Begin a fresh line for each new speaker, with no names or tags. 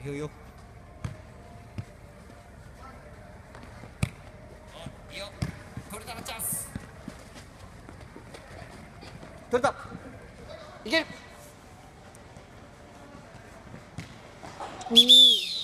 くよ。いいよ、取れたらチャンス。取れた、いける。